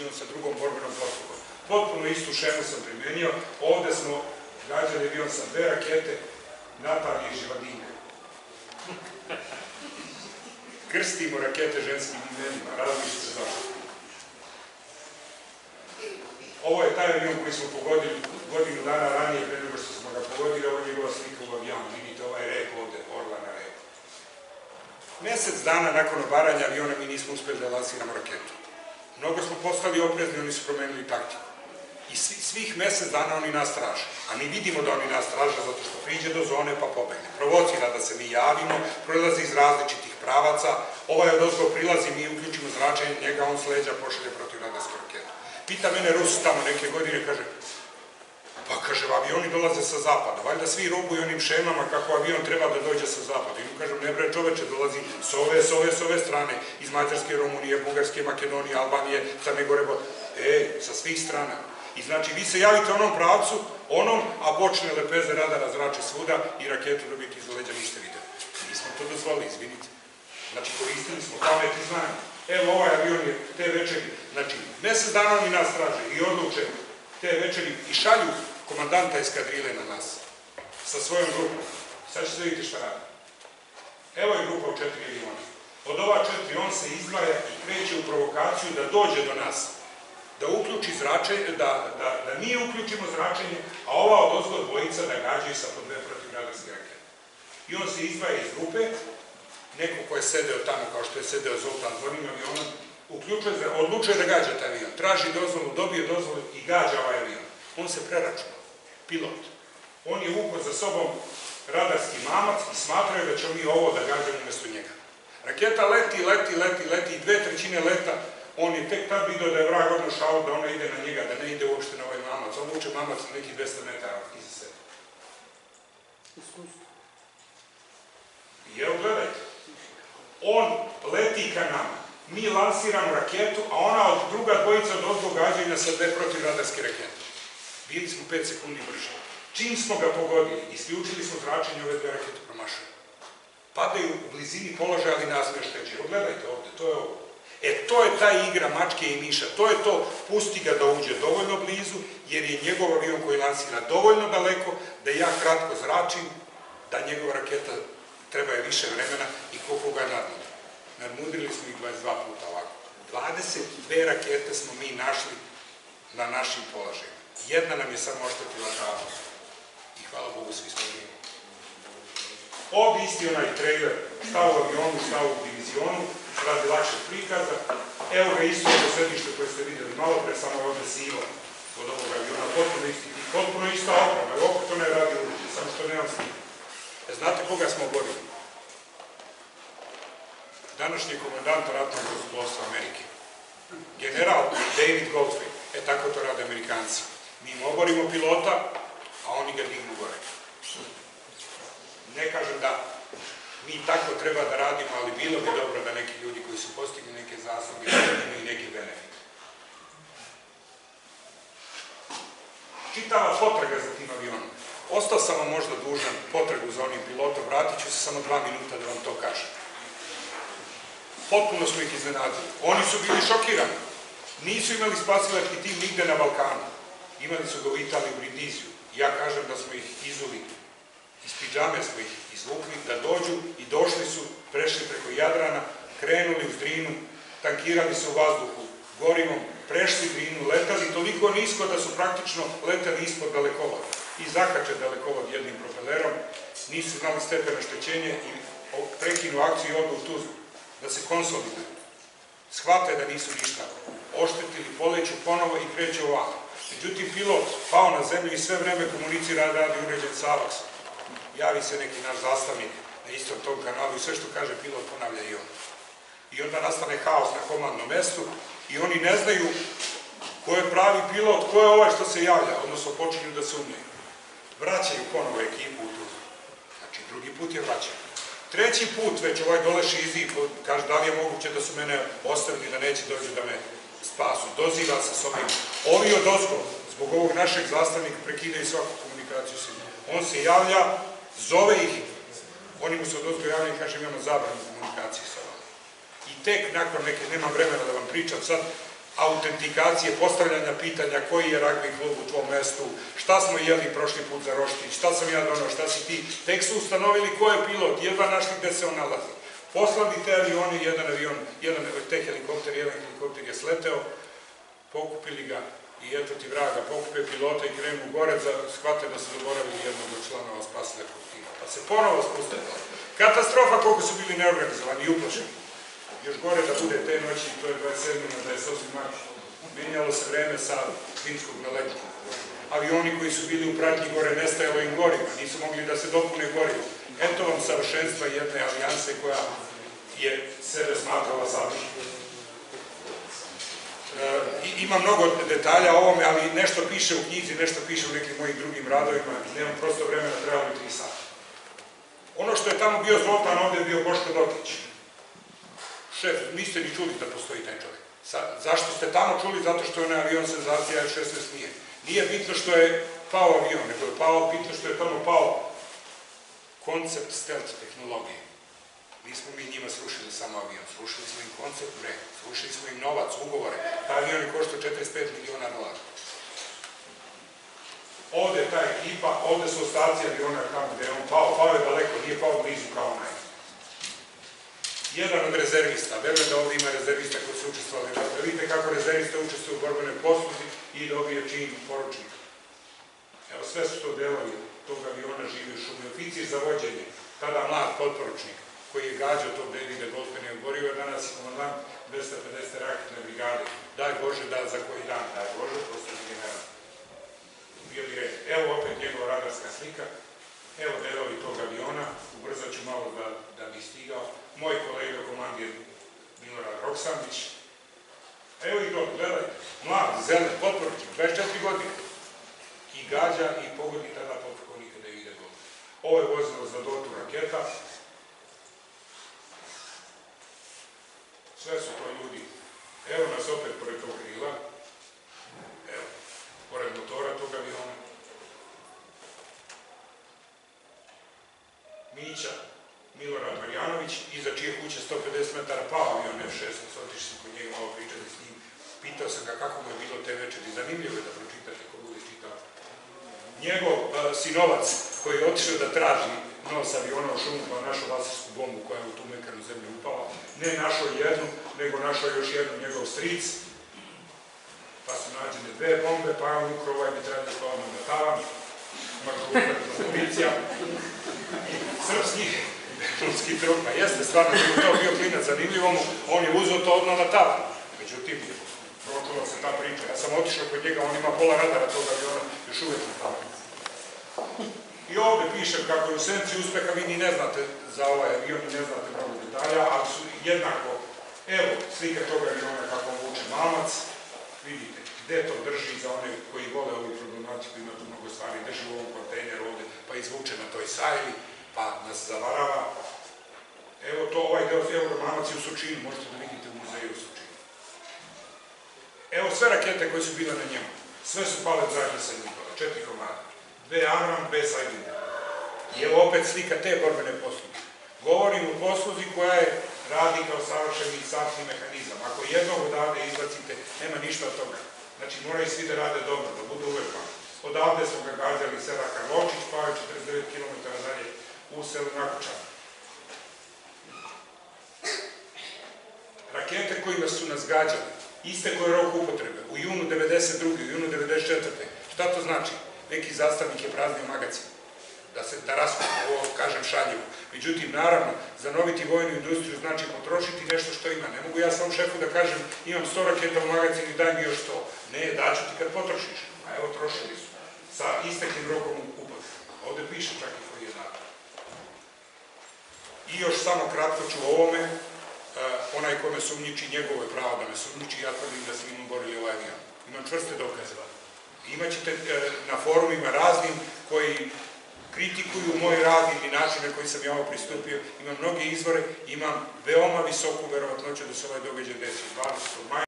onom sa drugom borbenom postrojbom. Potpuno istu šemu sam primenio. Ovde smo gađali avion sa 2 rakete, Natalije i Živadinka. Krstimo rakete ženskim imenima, različite zašto. Ovo je taj avion koji smo pogodili godinu dana ranije, pre nego što smo ga pogodili, ovo je njegova slika u avionu. Vidite ovaj rep ovde, orla na repu. Mesec dana nakon obaranja aviona mi nismo uspeli da lansiramo raketu. Mnogo smo postali oprezni, oni su promenili taktiku. I svih mesec dana oni nas traže. A mi vidimo da oni nas traže zato što priđe do zone pa pobegne. Provocira da se mi javimo, prolazi iz različitih pravaca, ovaj odozgo prilazi, mi uključimo zračenje, njega on s leđa pošalje protiv radarske rakete. Pita mene Rus tamo neke godine, kaže, pa kaže, avioni dolaze sa zapada, valjda svi robuju onim šemama kako avion treba da dođe sa zapada. I mu kažem, ne bre čoveče, dolazi s ove strane, iz Mađarske, Rumunije, Bugarske, Makedonije, Albanije, Crne Gore, sa svih strana. I znači, vi se javite onom pravcu, a bočne lepeze radara zrače svuda i raketu dobiti iz leđa niste videli. Nismo to dozvolili, izvinite. Znači, koristili smo pamet i znanje. Evo, ovaj avion je te večeri, znači, mesec dana oni nas traže i odluče te večeri i šalju komandanta eskadrile na nas sa svojom grupom. Sad ćete vidjeti šta radi. Evo je grupa u 4 aviona. Od ova 4 on se izdvaja i kreće u provokaciju da dođe do nas, da uključi zračenje, da mi uključimo zračenje, a ova odozgo dvojica da gađaju sa po 2 protivradarske rakete. I on se izdvaja iz grupe, neko ko je sedeo tamo kao što je sedeo Zoltan Zorin avionom, odlučuje da gađa taj avion, traži dozvolu, dobije dozvolu i gađa ovaj avion. On se preračuna, pilot. On je vukao za sobom radarski mamac i smatraju da ćemo mi ovo da gađamo umesto njega. Raketa leti i 2/3 leta, on je tek tad vidio da je vrag odnošao, da ona ide na njega, da ne ide uopšte na ovaj mamac. On vuče mamac na nekih 200 metara iza sebe. Iskustvo. I evo gledajte, on leti ka nama, mi lansiramo raketu, a ona od druga dvojica od ozgo gađaju nas sa 2 protivradarske rakete. Bili smo 5 sekundi brže. Čim smo ga pogodili, isključili smo zračenje, ove 2 rakete promašaju. Padaju u blizini položaja, ali nas ne šteđe. Evo gledajte ovde, to je ovo. To je ta igra mačke i miša, to je to, pusti ga da uđe dovoljno blizu, jer je njegov avion koji lansira dovoljno daleko, da ja kratko zračim, da njegova raketa treba je više vremena i koliko ga nadmudri. Nadmudrili smo ih 22 puta ovako. 22 rakete smo mi našli na našim položajima. Jedna nam je samo oštetila glavu. I hvala Bogu, svi smo bili. Ovdje isti onaj trailer, šta u avionu, šta u divizionu, radi lakšeg prikaza. Evo ga isto ovo sedište koje ste vidjeli malo pre, samo je ovdje siva od ovog aviona, potpuno ista oprema, evo oko to ne radi uliče, samo što nemam snima. Znate koga smo oborili? Današnji komandant ratnog zrakoplovstva Amerike. General David Goldfein. Tako to rade Amerikanci. Mi im oborimo pilota, a oni ga dignu gore. Ne kažem da mi tako treba da radimo, ali bilo bi dobro da neki ljudi koji su postigli neke zasluge imaju neke benefite. Čitava potraga za tim avionom. Ostao sam vam možda dužan potragu za onim pilotom, vratit ću se samo 2 minuta da vam to kažem. Potpuno smo ih iznenadili. Oni su bili šokirani. Nisu imali spasilački tim nigde na Balkanu. Imali su ga u Italiji, u Brindiziju. Ja kažem da smo ih izuli. Iz pidžame smo ih izvukli da dođu i došli su, prešli preko Jadrana, krenuli uz Drinu, tankirali se u vazduhu gorivom, prešli Drinu, letali toliko nisko da su praktično letali ispod dalekovoda i zakače dalekovod jednim propelerom, nisu znali stepen oštećenja i prekinu akciju i odu u Tuzlu, da se konsoliduju. Shvate da nisu ništa oštetili, poleću ponovo i kreće ovako. Međutim, pilot pao na zemlju i sve vreme komunicira, radi uređen sa Alaksom. Javi se neki naš zastavnik na istom tom kanalu i sve što kaže pilot ponavlja i on. I onda nastane haos na komandnom mestu i oni ne znaju ko je pravi pilot, ko je ovaj što se javlja, odnosno počinju da se umljaju. Vraćaju ponovo ekipu u Tuzlu. Znači, drugi put je vraćaju. Treći put već ovaj dole šizi, kaže da li je moguće da su mene ostavili, da neće dođu da me spasu. Doziva se s ovim. Ovi od ozgo, zbog ovog našeg zastavnika, prekidaju svaku komunikaciju s njim. On se javlja, zove ih, oni mu se od ozgo javljaju i kaže imamo zabranu komunikacije sa vama. I tek nakon neke, nemam vremena da vam pričam sad, autentikacije, postavljanja pitanja koji je ragbi klub u tvom mestu, šta smo jeli prošli put za roštić, šta sam ja donao, šta si ti. Tek su ustanovili ko je pilot, jedva našli gde se on nalazi. Poslali te avioni, jedan helikopter je sleteo, pokupili ga i eto ti vraga, pokupe pilota i krenu gore, shvate da su zaboravili jednog od članova spasilačkog tima. Pa se ponovo spuste. Katastrofa koliko su bili neorganizovani i uplašeni. Još gore da bude te noći, to je 27. na 28. marta. Menjalo se vreme sa zimskog na letnje. Avioni koji su bili u pratnji gore, nestajalo im goriva, nisu mogli da se dopune gorivo. Eto vam savršenstva jedne alijanse koja je sebe smatrala savršenom. Ima mnogo detalja o ovome, ali nešto piše u knjizi, nešto piše u nekim mojim drugim radovima, nemam prosto vremena, trebalo bi 3 sata. Ono što je tamo bio Zoltan, ovde je bio Boško Dokić. Šef, niste ni čuli da postoji taj čovjek. Zašto ste tamo čuli? Zato što je onaj avion senzacija F-16 nije. Nije bitno što je pao avion, nego je bitno što je tamo pao koncept stealth tehnologije. Nismo mi njima srušili samo avion, srušili smo im koncept bre, srušili smo im novac, ugovore. Ta avion je koštao $45 miliona. Ovde je ta ekipa, ovde su ostaci aviona tamo gde je on pao je daleko, nije pao blizu kao onaj. Jedan od rezervista, verujem da ovde ima rezervista koji su učestvovali. Vidite kako rezervista učestvuje u borbenoj posluzi i dobije čin poručnika. Evo, sve su to delovi tog aviona živi u šumi. Oficir za vođenje, tada mlad potporučnik, koji je gađao tog Davida Goldmana i oborio je danas i komandant 250. raketne brigade. Daj Bože da za koji dan, daj Bože, postoji general. Bio bi red. Evo opet njegova radarska slika. Evo delovi tog aviona, ubrzat ću malo da bi stigao. Moj kolega komandir Milorad Roksandić. Evo ih dobro, gledajte. Mlad, zelen, potporučnik, 24 godine. I gađa i pogodi tada potpunika Davida Goldmana. Ovo je vozilo za dotu raketa. Sve su to ljudi. Evo nas opet pored tog krila. Evo, pored motora tog aviona. Mića Milorad Marjanović, iza čije kuće 150 metara pao avion F-16, otišli sam kod njega malo pričati s njim. Pitao sam ga kako mu je bilo te večeri. Zanimljivo je da pročitate ko bude čitao. Njegov sinovac koji je otišao da traži nos aviona u šumu pa našao lasersku bombu koja je u tu mekanu zemlju upala. Ne našao jednu, nego našao još jednu njegov stric. Pa su nađene 2 bombe, pa je on ukrao ovaj bi trebali spavno na tavan. Policija srpskih bežunskih trupa. Jeste stvarno, da je to bio klinac zanimljivo mu, on je uzeo to odmah na tavan. Međutim, pročula se ta priča. Ja sam otišao kod njega, on ima pola radara tog aviona, još uvek na tavan. I ovde piše kako je u senci uspeha, vi ni ne znate za ovaj avion, ni ne znate mnogo detalja, ali su jednako, evo, slika tog aviona kako on vuče mamac, vidite, gde to drži za one koji vole ovu problematiku, ima tu mnogo stvari, drži u ovom kontejneru ovde, pa izvuče na toj sajli, pa nas zavarava. Evo to, ovaj deo, evo mamac je u Surčinu, možete da vidite u muzeju u Surčinu. Evo sve rakete koje su bile na njemu, sve su pale zajedno sa njihova, 4 komada. 2 Amram, 2 Sajdinger. I evo opet slika te borbene posluge. Govorim o posluzi koja je radi kao savršeni saftni mehanizam. Ako jednog odavde izbacite, nema ništa od toga. Znači moraju svi da rade dobro, da budu uvek pa. Odavde smo ga gađali sela Karločić, pa je 49 km dalje u selu Nakučan. Rakete kojima su nas gađali, iste koje rok upotrebe, u junu 92. u junu 94. Šta to znači? Neki zastavnik je praznio magacin, da raskupi, ovo kažem šaljivo. Međutim, naravno, zanoviti vojnu industriju znači potrošiti nešto što ima. Ne mogu ja sam šefu da kažem imam 100 raketa u magacinu i daj mi još 100. Ne, daću ti kad potrošiš. A evo, trošili su. Sa isteklim rokom upotrebe. Ovde piše čak i koji je datum. I još samo kratko ću o ovome. Onaj ko me sumnjiči, njegovo je pravo da me sumnjiči, ja tvrdim da sam imam borili ovaj avion. Imam čvrste dokaze. Imaćete na forumima raznim koji kritikuju moj rad ili način na koji sam ja ovo pristupio. Imam mnoge izvore, imam veoma visoku verovatnoću da se ovaj događaj desi 20. maja.